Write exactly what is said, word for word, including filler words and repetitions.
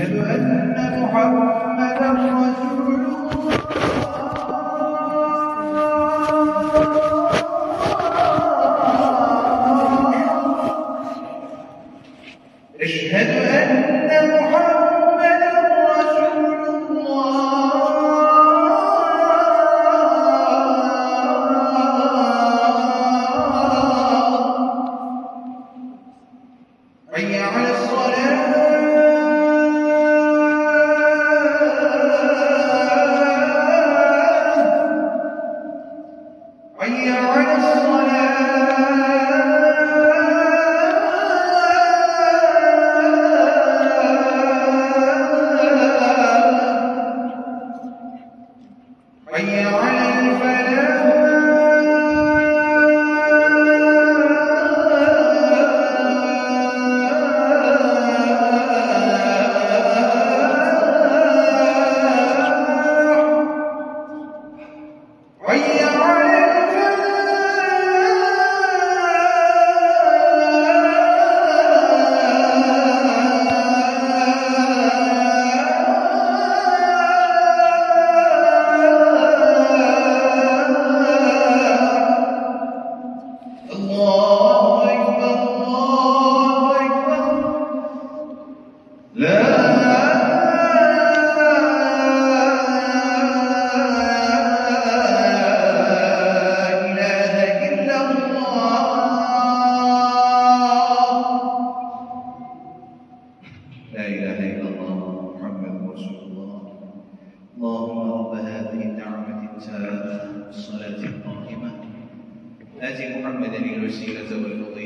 أشهد أن محمدا رسول الله. أشهد أن محمدا رسول الله. حي على الصلاة. حي على الصلاة. حي على الفلاح. حي على الله أكبر الله أكبر. لا إله إلا الله. لا إله إلا الله محمد رسول الله. اللهم رب هذه الدعوة التامة والصلاة القائمة آت محمدا الوسيلة والفضيلة